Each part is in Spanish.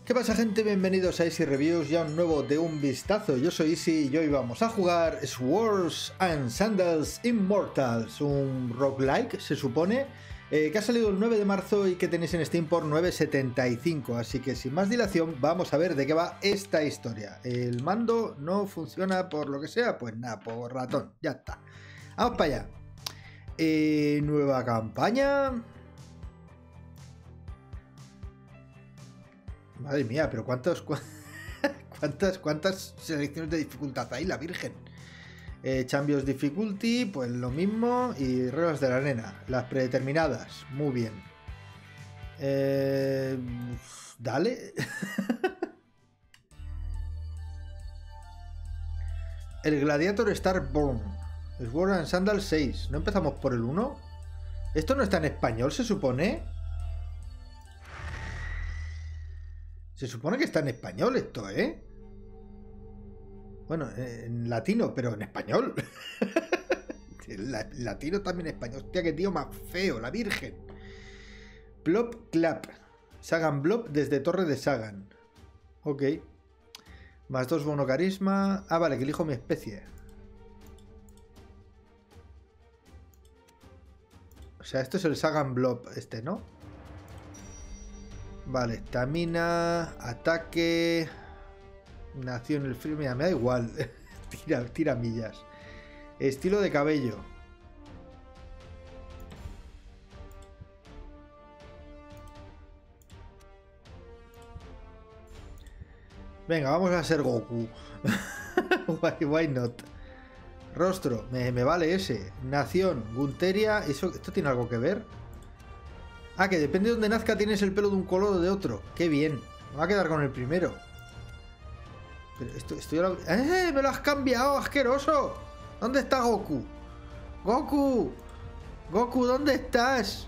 ¿Qué pasa, gente? Bienvenidos a Easy Reviews, ya un nuevo de un vistazo. Yo soy Easy y hoy vamos a jugar Swords and Sandals Immortals, un roguelike, se supone, que ha salido el 9 de marzo y que tenéis en Steam por 9,75. Así que sin más dilación, vamos a ver de qué va esta historia. El mando no funciona por lo que sea, pues nada, por ratón, ya está. Vamos para allá. Nueva campaña. Madre mía, pero ¿cuántas selecciones de dificultad hay, la Virgen? Champions Difficulty, pues lo mismo. Y reglas de la arena, las predeterminadas. Muy bien. Dale. El Gladiator Starborn. Sword and Sandals 6. ¿No empezamos por el 1? ¿Esto no está en español, se supone? Se supone que está en español esto, ¿eh? Bueno, en latino, pero en español. Latino también en español. Hostia, qué tío más feo, la Virgen. Blob Clap. Sagan Blob desde Torre de Sagan. Ok. Más 2 bono carisma. Ah, vale, que elijo mi especie. O sea, esto es el Sagan Blob, este, ¿no? Vale, estamina, ataque. Nació en el frío. Mira, me da igual. tira millas. Estilo de cabello. Venga, vamos a ser Goku. Why not? Rostro, me vale ese. Nación, Gunteria. ¿Esto tiene algo que ver? Ah, que depende de donde nazca tienes el pelo de un color o de otro. Qué bien. Me va a quedar con el primero. Pero esto ya lo... ¡Eh! ¡Me lo has cambiado, asqueroso! ¿Dónde está Goku? ¡Goku! ¡Goku, ¿dónde estás?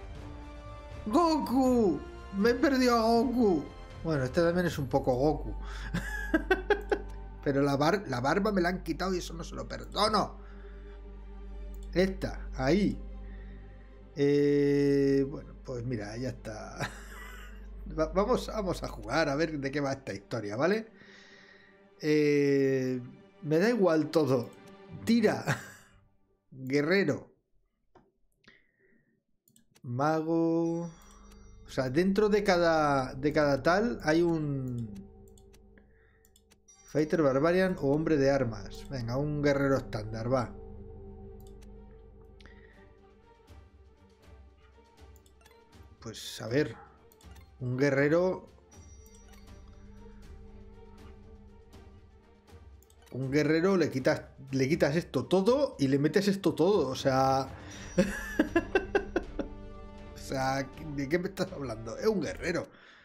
¡Goku! ¡Me he perdido a Goku! Bueno, este también es un poco Goku. Pero la barba me la han quitado y eso no se lo perdono. Esta, ahí. Bueno, pues mira, ya está. Vamos a jugar a ver de qué va esta historia, ¿vale? Me da igual todo. Tira. Guerrero. Mago. O sea, dentro de cada tal hay un Fighter Barbarian o hombre de armas. Venga, un guerrero estándar, va. Pues a ver, un guerrero. Un guerrero le quitas esto todo y le metes esto todo, o sea. O sea, ¿de qué me estás hablando? Es un guerrero.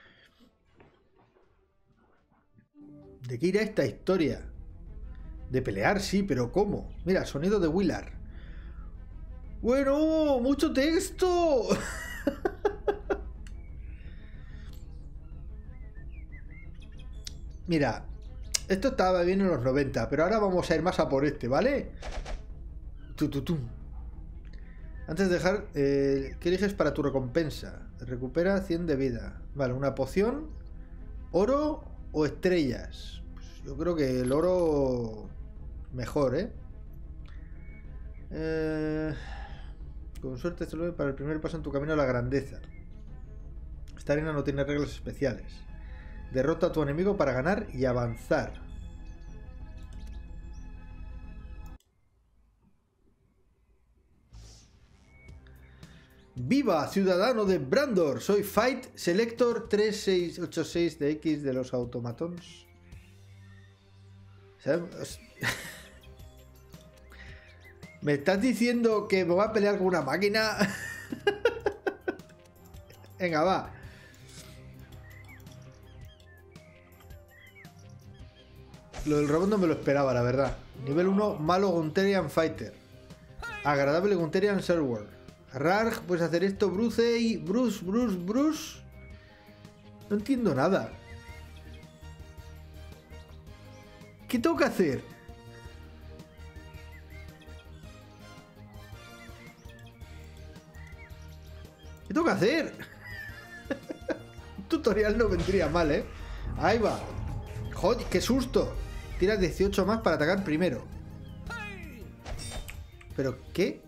¿De qué irá esta historia? De pelear, sí, pero ¿cómo? Mira, sonido de Willard. Bueno, mucho texto. Mira, esto estaba bien en los 90, pero ahora vamos a ir más a por este, ¿vale? Antes de dejar, ¿qué eliges para tu recompensa? Recupera 100 de vida. Vale, una poción, oro o estrellas. Pues yo creo que el oro mejor, ¿eh? Con suerte te lo doy para el primer paso en tu camino a la grandeza. Esta arena no tiene reglas especiales. Derrota a tu enemigo para ganar y avanzar. ¡Viva, ciudadano de Brandor! Soy Fight Selector 3686 de X de los automatons. ¿Me estás diciendo que me va a pelear con una máquina? Venga, va. Lo del robot no me lo esperaba, la verdad. Nivel 1, malo Gunterian Fighter. Agradable Gunterian Server. Rarg, puedes hacer esto. Bruce y Bruce. No entiendo nada. ¿Qué tengo que hacer? ¿Qué tengo que hacer? Un tutorial no vendría mal, ¿eh? Ahí va. Joder, qué susto. Tira 18 más para atacar primero. ¿Pero qué?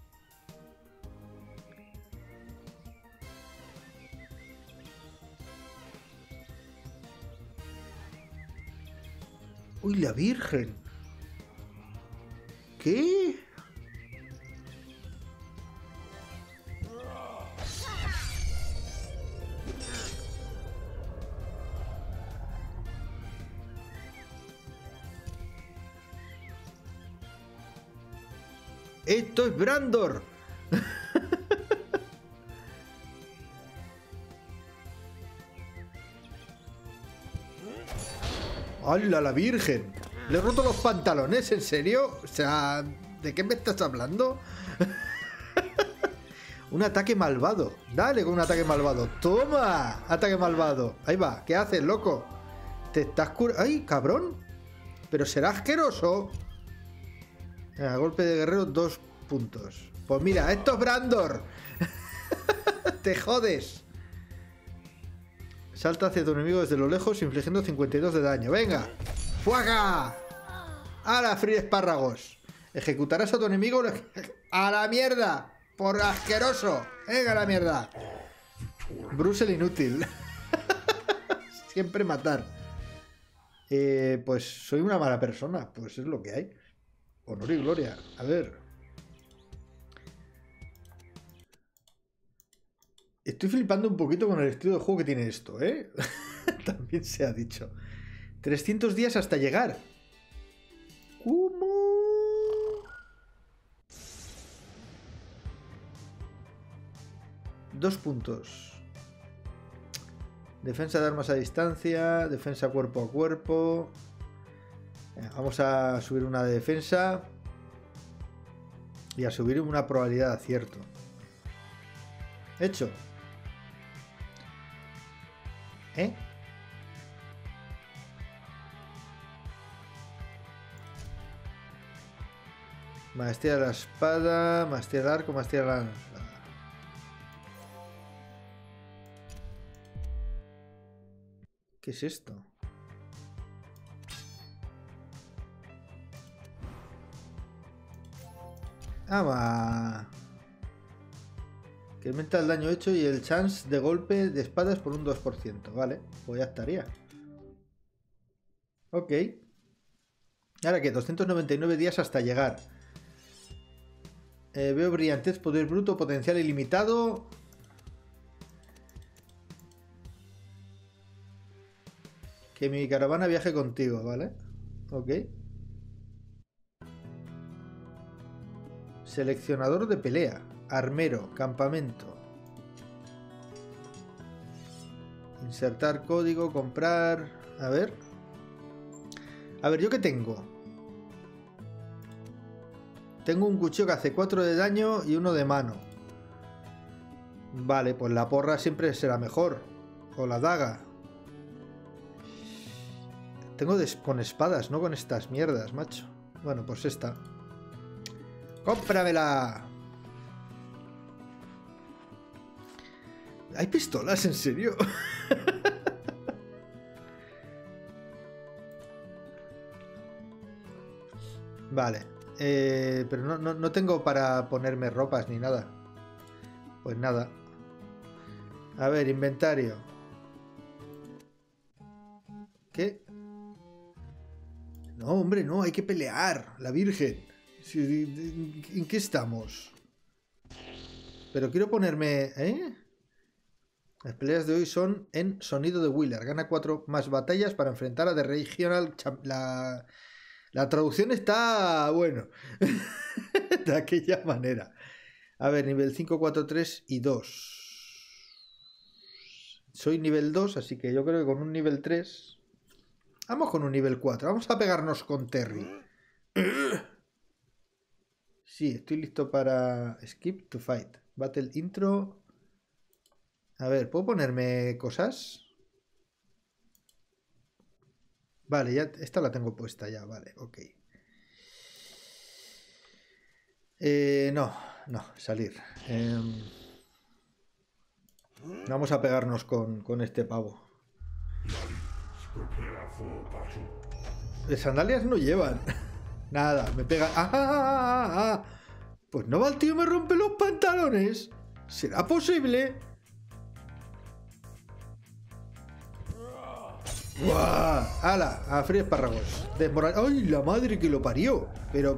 Uy, la Virgen. ¿Qué? ¡Esto es Brandor! ¡Hala, la Virgen! Le he roto los pantalones, ¿en serio? O sea, ¿de qué me estás hablando? Un ataque malvado. Dale con un ataque malvado. ¡Toma! Ataque malvado. Ahí va. ¿Qué haces, loco? Te estás curando. ¡Ay, cabrón! Pero será asqueroso. A golpe de guerrero, 2 puntos. Pues mira, esto es Brandor. Te jodes. Salta hacia tu enemigo desde lo lejos, infligiendo 52 de daño. ¡Venga! ¡Fuaga! ¡Hala, Free Espárragos! Ejecutarás a tu enemigo a la mierda. Por asqueroso. ¡Venga, a la mierda! Bruce el inútil. Siempre matar. Pues soy una mala persona. Pues es lo que hay. Honor y gloria. A ver. Estoy flipando un poquito con el estilo de juego que tiene esto, ¿eh? También se ha dicho. 300 días hasta llegar. ¿Cómo? Dos puntos. Defensa de armas a distancia. Defensa cuerpo a cuerpo. Vamos a subir una de defensa. Y a subir una probabilidad de acierto. Hecho. ¿Eh? Maestría de la espada, maestría del arco, maestría de la... ¿Qué es esto? Ah, va. Que aumenta el daño hecho y el chance de golpe de espadas por un 2%. Vale, pues ya estaría. Ok. Ahora que 299 días hasta llegar. Veo brillantez, poder bruto, potencial ilimitado. Que mi caravana viaje contigo, ¿vale? Ok. Seleccionador de pelea. Armero, campamento. Insertar código, comprar. A ver. A ver, ¿yo qué tengo? Tengo un cuchillo que hace 4 de daño y 1 de mano. Vale, pues la porra siempre será mejor. O la daga. Tengo con espadas, no con estas mierdas, macho. Bueno, pues esta. ¡Cómpramela! ¿Hay pistolas? ¿En serio? Vale. Pero no tengo para ponerme ropas ni nada. Pues nada. A ver, inventario. ¿Qué? No, hombre, no, hay que pelear. La Virgen. ¿En qué estamos? Pero quiero ponerme... ¿Eh? Las peleas de hoy son en sonido de Wheeler. Gana 4 más batallas para enfrentar a The Regional... La traducción está... bueno. De aquella manera. A ver, nivel 5, 4, 3 y 2. Soy nivel 2, así que yo creo que con un nivel 3... Vamos con un nivel 4. Vamos a pegarnos con Terry. Sí, estoy listo para... Skip to fight. Battle intro... A ver, ¿puedo ponerme cosas? Vale, ya esta la tengo puesta ya, vale, ok. No, salir. Vamos a pegarnos con este pavo. De sandalias no llevan. Nada, me pega. Pues no va el tío, me rompe los pantalones. ¿Será posible? ¡Buah! ¡Hala! A freír espárragos. ¡Ay, la madre que lo parió! Pero.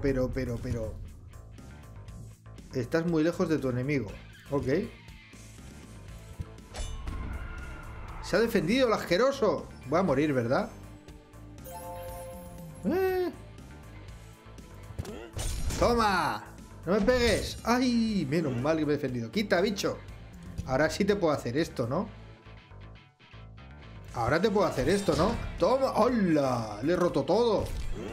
Estás muy lejos de tu enemigo. Ok. Se ha defendido el asqueroso. Voy a morir, ¿verdad? ¡Toma! ¡No me pegues! ¡Ay! Menos mal que me he defendido. ¡Quita, bicho! Ahora sí te puedo hacer esto, ¿no? Ahora te puedo hacer esto, ¿no? ¡Toma! ¡Hola! Le he roto todo.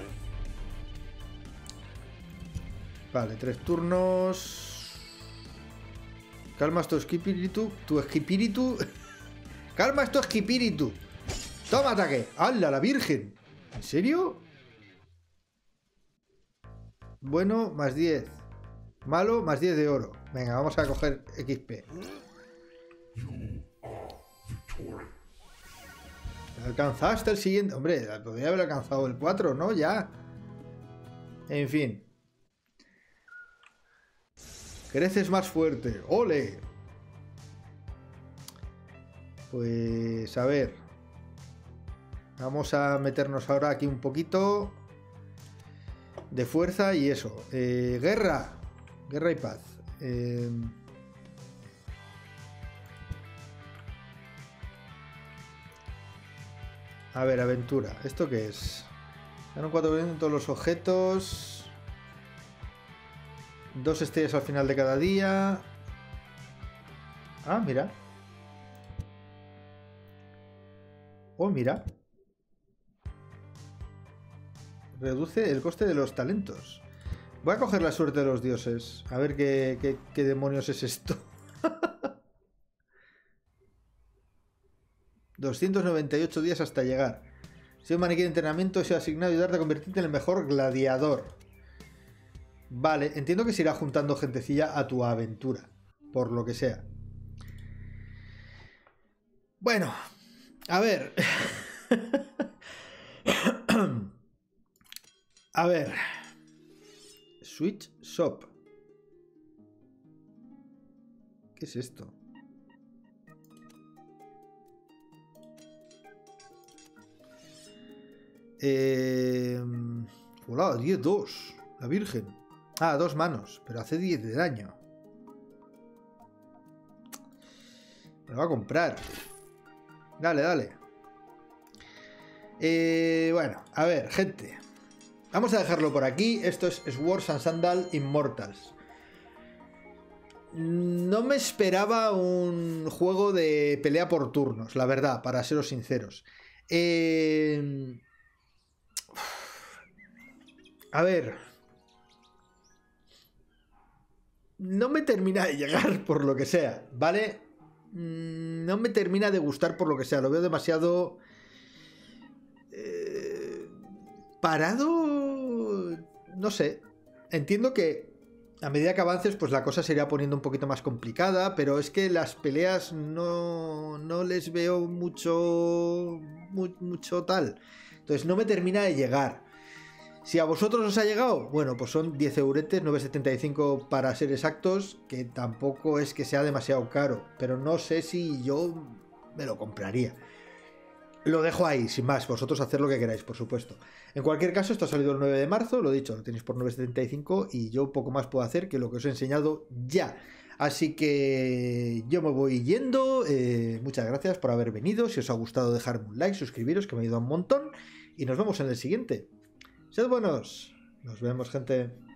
Vale, 3 turnos. Calmas tu espíritu. Tu espíritu. Calma tu espíritu. Toma ataque. ¡Hala, la virgen! ¿En serio? Bueno, más 10. Malo, más 10 de oro. Venga, vamos a coger XP. Alcanzaste el siguiente. Hombre, podría haber alcanzado el 4, ¿no? Ya. En fin. Creces más fuerte. ¡Ole! Pues a ver. Vamos a meternos ahora aquí un poquito de fuerza y eso. Guerra. Guerra y paz. A ver, aventura. ¿Esto qué es? Ganan 4 en todos los objetos. 2 estrellas al final de cada día. Ah, mira. Oh, mira. Reduce el coste de los talentos. Voy a coger la suerte de los dioses. A ver qué demonios es esto. 298 días hasta llegar. Si un maniquí de entrenamiento se ha asignado a ayudarte a convertirte en el mejor gladiador. Vale, entiendo que se irá juntando gentecilla a tu aventura. Por lo que sea. Bueno, a ver. A ver. Switch Shop. ¿Qué es esto? Hola, 10-2. La Virgen. Ah, 2 manos, pero hace 10 de daño. Me lo va a comprar. Dale, dale. Bueno, a ver, gente. Vamos a dejarlo por aquí. Esto es Swords and Sandals Immortals. No me esperaba un juego de pelea por turnos, la verdad, para seros sinceros. A ver. No me termina de llegar por lo que sea, ¿vale? No me termina de gustar por lo que sea. Lo veo demasiado... parado... No sé. Entiendo que a medida que avances, pues la cosa se irá poniendo un poquito más complicada, pero es que las peleas no les veo mucho tal. Entonces no me termina de llegar. Si a vosotros os ha llegado, bueno, pues son 10 euretes, 9,75 para ser exactos, que tampoco es que sea demasiado caro, pero no sé si yo me lo compraría. Lo dejo ahí, sin más, vosotros haced lo que queráis, por supuesto. En cualquier caso, esto ha salido el 9 de marzo, lo dicho, lo tenéis por 9,75 y yo poco más puedo hacer que lo que os he enseñado ya. Así que yo me voy yendo, muchas gracias por haber venido, si os ha gustado dejadme un like, suscribiros, que me ayuda un montón, y nos vemos en el siguiente. Sed buenos, nos vemos, gente.